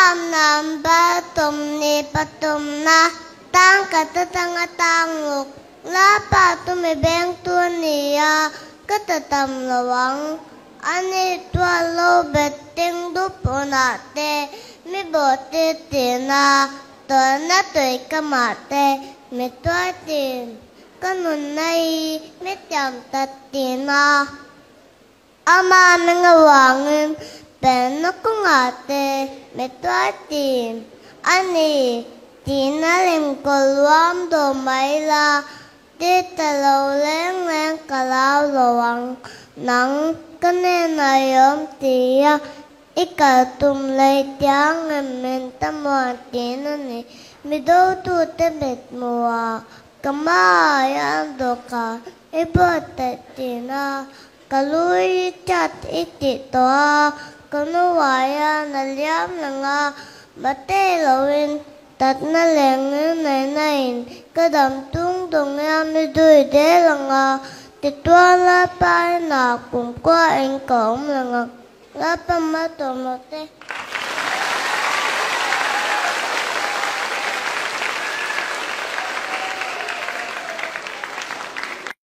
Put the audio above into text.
nam ba tum ni patum na tang kata tanga tanguk la pa tu me beng tu niya kata tam lawang ani tua lo betting du ponate mi bote tina to na toi kamate mi tua tin kanun nai mi cham tatina ama mengawangin ben ko ngate mi tua tin ani tina lim ko luam do mai la đi ta lâu lên lên cả lao lawang nắng cái nên này ôm tía ít cả tum lấy tiếng em mình tâm hoa tiếng này mi đâu tu te mệt mùa cầm ai ăn đồ cả ít bớt tệ tiếng cả lối chặt ít tị to cả nó hoài na liam là mà tê lâu tật na leng này này cái đầm tung tung em đi đuổi để là thì tua la pa na cũng qua anh cổng là pa mà tổ một thế